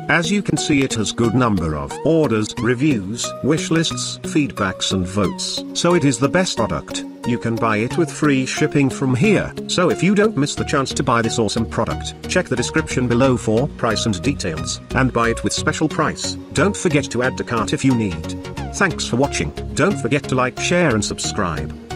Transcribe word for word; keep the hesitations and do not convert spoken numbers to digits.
As you can see, it has good number of orders, reviews, wish lists, feedbacks and votes. So it is the best product. You can buy it with free shipping from here. So if you don't miss the chance to buy this awesome product, check the description below for price and details, and buy it with special price. Don't forget to add to cart if you need. Thanks for watching. Don't forget to like, share and subscribe.